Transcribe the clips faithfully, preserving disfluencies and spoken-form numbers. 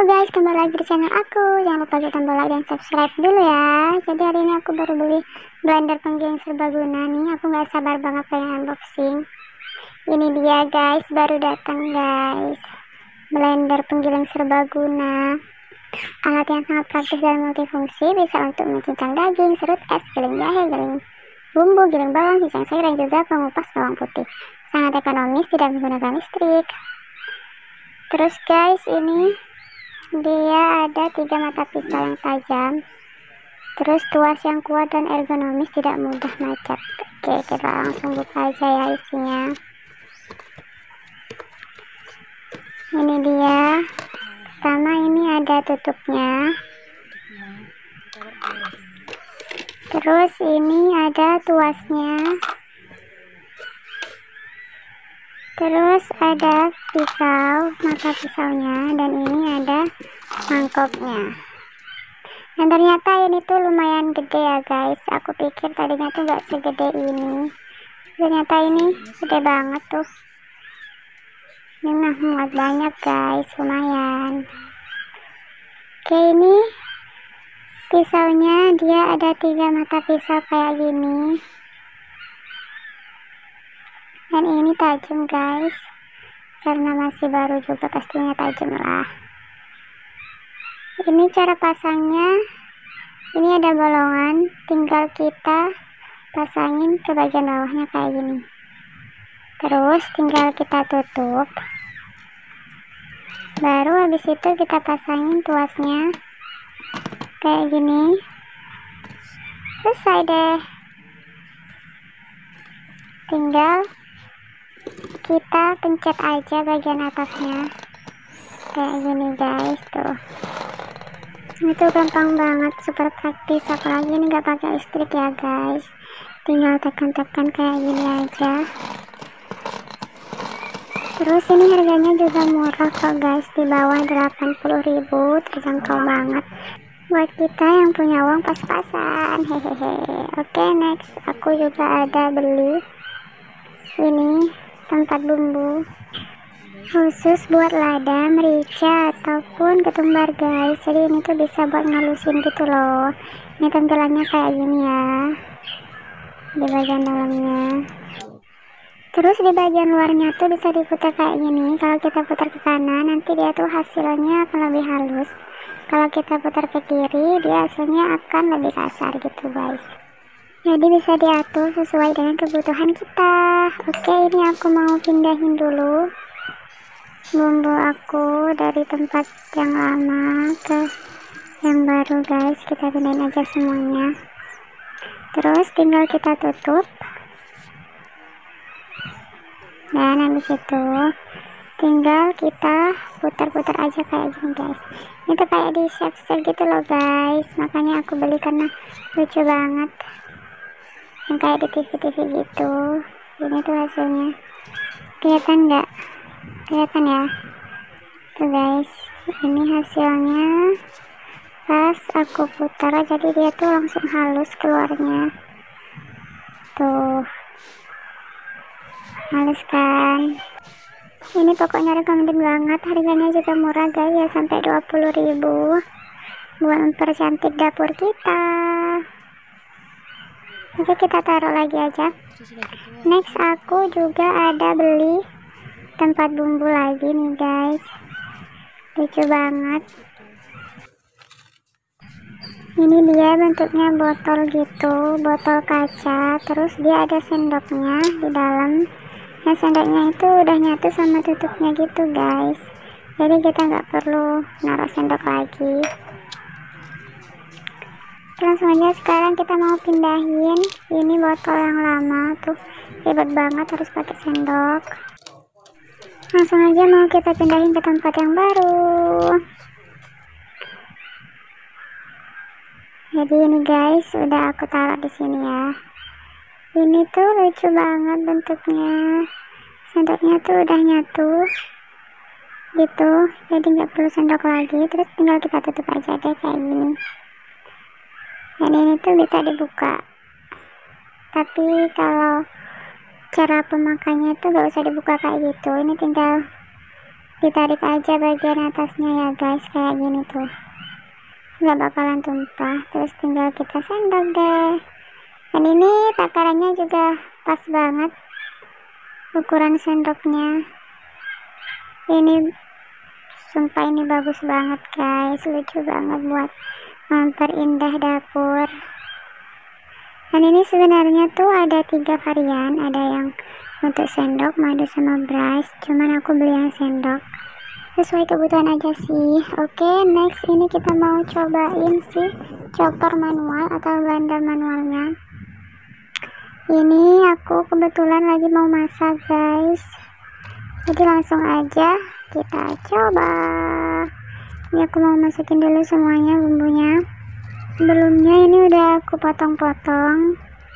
guys, kembali lagi di channel aku. Jangan lupa klik tombol like dan subscribe dulu ya. Jadi hari ini aku baru beli blender penggiling serbaguna nih. Aku gak sabar banget pengen unboxing. Ini dia guys, baru datang guys, blender penggiling serbaguna. Alat yang sangat praktis dan multifungsi, bisa untuk mencincang daging, serut es, giling jahe, giling bumbu, giling bawang, cincang sayur, dan juga pengupas bawang putih. Sangat ekonomis, tidak menggunakan listrik. Terus guys, ini dia ada tiga mata pisau yang tajam, terus tuas yang kuat dan ergonomis, tidak mudah macet. Oke, kita langsung buka aja ya isinya. Ini dia. Pertama ini ada tutupnya, terus ini ada tuasnya, terus ada pisau, mata pisaunya, dan ini ada mangkoknya. Dan ternyata ini tuh lumayan gede ya guys. Aku pikir tadinya tuh gak segede ini, ternyata ini gede banget tuh. Ini mah muat banyak guys, lumayan. Oke, ini pisaunya, dia ada tiga mata pisau kayak gini. Dan ini tajam guys, karena masih baru juga pastinya tajam lah. Ini cara pasangnya, ini ada bolongan, tinggal kita pasangin ke bagian bawahnya kayak gini. Terus tinggal kita tutup, baru habis itu kita pasangin tuasnya kayak gini. Selesai deh, tinggal kita pencet aja bagian atasnya kayak gini guys. Tuh, itu gampang banget, super praktis, apalagi ini gak pakai listrik ya guys. Tinggal tekan-tekan kayak gini aja. Terus ini harganya juga murah kok guys, di bawah delapan puluh ribu, terjangkau banget buat kita yang punya uang pas-pasan. Hehehe. Oke, next aku juga ada beli ini tempat bumbu khusus buat lada, merica, ataupun ketumbar guys. Jadi ini tuh bisa buat ngalusin gitu loh. Ini tampilannya kayak gini ya, di bagian dalamnya. Terus di bagian luarnya tuh bisa diputar kayak gini. Kalau kita putar ke kanan, nanti dia tuh hasilnya akan lebih halus. Kalau kita putar ke kiri, dia hasilnya akan lebih kasar gitu guys. Jadi bisa diatur sesuai dengan kebutuhan kita. Oke, ini aku mau pindahin dulu bumbu aku dari tempat yang lama ke yang baru guys. Kita pindahin aja semuanya. Terus tinggal kita tutup. Dan habis itu tinggal kita putar-putar aja kayak gini guys. Ini tuh kayak di chef-chef gitu loh guys, makanya aku beli karena lucu banget, yang kayak di T V-T V gitu. Ini tuh hasilnya, kelihatan nggak? Kelihatan ya tuh guys. Ini hasilnya pas aku putar, jadi dia tuh langsung halus keluarnya tuh, halus kan. Ini pokoknya recommended banget, harganya juga murah guys ya, sampai dua puluh ribu buat mempercantik dapur kita. Oke, kita taruh lagi aja. Next aku juga ada beli tempat bumbu lagi nih guys, lucu banget. Ini dia bentuknya botol gitu, botol kaca, terus dia ada sendoknya di dalam. Nah, sendoknya itu udah nyatu sama tutupnya gitu guys, jadi kita nggak perlu naruh sendok lagi. Langsung aja sekarang kita mau pindahin ini botol yang lama tuh, ribet banget harus pakai sendok. Langsung aja mau kita pindahin ke tempat yang baru. Jadi ini guys, udah aku taruh di sini ya. Ini tuh lucu banget bentuknya, sendoknya tuh udah nyatu gitu, jadi nggak perlu sendok lagi. Terus tinggal kita tutup aja deh kayak gini. Dan ini tuh bisa dibuka, tapi kalau cara pemakainya tuh gak usah dibuka kayak gitu. Ini tinggal ditarik aja bagian atasnya ya guys, kayak gini tuh, nggak bakalan tumpah. Terus tinggal kita sendok deh. Dan ini takarannya juga pas banget ukuran sendoknya. Ini sumpah ini bagus banget guys, lucu banget buat memperindah dapur. Dan ini sebenarnya tuh ada tiga varian, ada yang untuk sendok, madu, sama brush. Cuman aku beli yang sendok, sesuai kebutuhan aja sih. Oke, next ini kita mau cobain si chopper manual atau blender manualnya. Ini aku kebetulan lagi mau masak guys, jadi langsung aja kita coba. Ini aku mau masukin dulu semuanya bumbunya. Sebelumnya ini udah aku potong-potong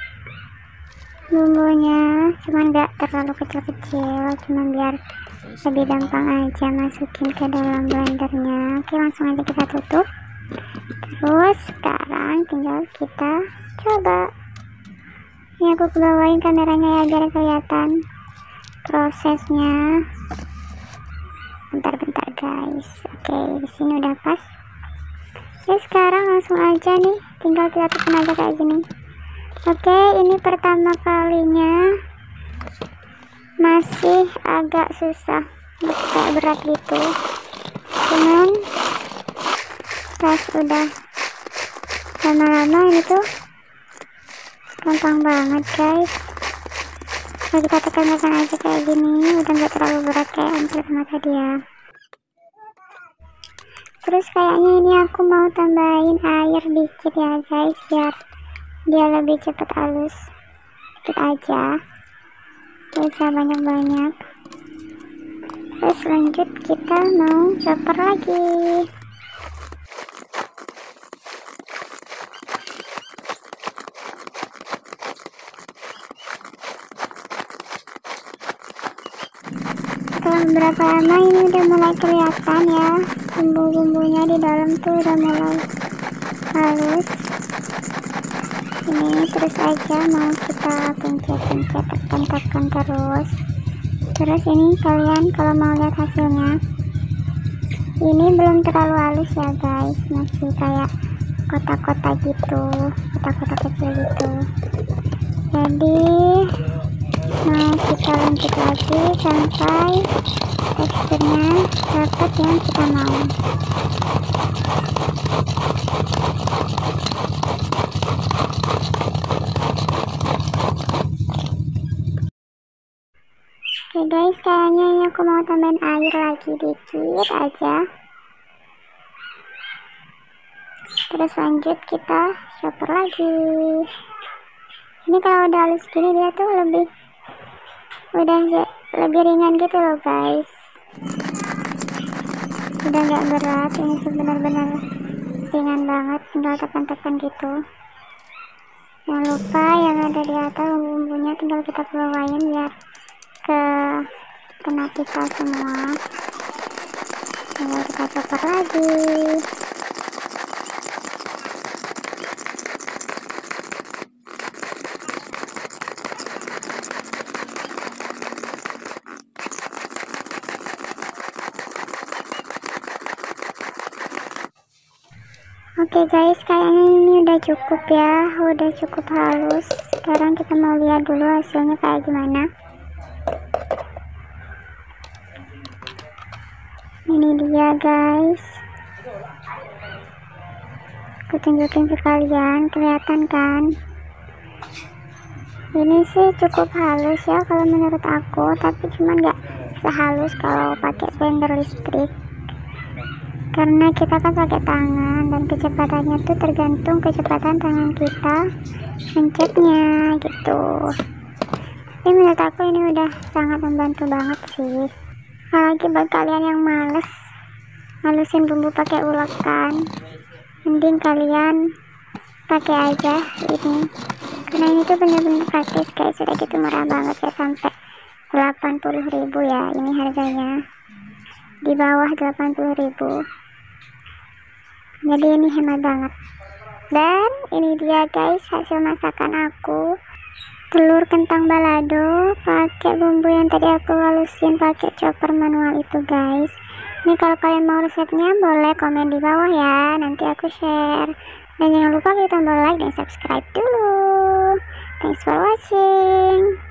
bumbunya, cuman gak terlalu kecil-kecil, cuman biar lebih gampang aja masukin ke dalam blendernya. Oke, langsung aja kita tutup. Terus sekarang tinggal kita coba. Ini aku kebawain kameranya ya biar kelihatan prosesnya. Bentar-bentar guys. Oke, di sini udah pas. Oke, sekarang langsung aja nih, tinggal kita tekan aja kayak gini. Oke, ini pertama kalinya masih agak susah, masih kayak berat gitu. Cuman pas udah lama-lama ini tuh gampang banget guys. Kalau kita tekan-tekan aja kayak gini, udah nggak terlalu berat kayak yang pertama tadi ya. Terus kayaknya ini aku mau tambahin air dikit ya guys, biar dia lebih cepat halus. Dikit aja, gak usah banyak-banyak. Terus lanjut kita mau chopper lagi. Setelah beberapa lama ini udah mulai kelihatan ya, bumbu-bumbunya di dalam tuh udah mulai halus. Ini terus aja mau kita pencet-pencet, tekan-tekan terus. Terus ini kalian kalau mau lihat hasilnya, ini belum terlalu halus ya guys, masih kayak kotak-kotak gitu, kotak-kotak kecil gitu. Jadi mau kita lanjut lagi sampai teksturnya dapat yang kita mau. Oke guys, kayaknya ini aku mau tambahin air lagi dikit aja. Terus lanjut kita chopper lagi. Ini kalau udah halus gini dia tuh lebih udah lebih ringan gitu loh guys, udah gak berat. Ini tuh benar-benar ringan banget, tinggal tekan-tekan gitu. Jangan lupa yang ada di atas bumbunya tinggal kita keluarin biar ke kena pisau semua. Tinggal kita chopper lagi. Oke guys, kayaknya ini udah cukup ya, udah cukup halus. Sekarang kita mau lihat dulu hasilnya kayak gimana. Ini dia guys, aku tunjukin ke kalian, kelihatan kan? Ini sih cukup halus ya kalau menurut aku, tapi cuma nggak sehalus kalau pakai blender listrik. Karena kita kan pakai tangan dan kecepatannya tuh tergantung kecepatan tangan kita mencetnya gitu. Tapi menurut aku ini udah sangat membantu banget sih. Apalagi buat kalian yang males halusin bumbu pakai ulekan, mending kalian pakai aja ini. Karena ini tuh bener-bener praktis guys, sudah gitu murah banget ya, sampai delapan puluh ribu ya ini harganya, di bawah delapan puluh ribu. Jadi ini hemat banget. Dan ini dia guys hasil masakan aku. telur kentang balado pakai bumbu yang tadi aku halusin pakai chopper manual itu guys. Ini kalau kalian mau resepnya boleh komen di bawah ya, nanti aku share. Dan jangan lupa kita tombol like dan subscribe dulu. Thanks for watching.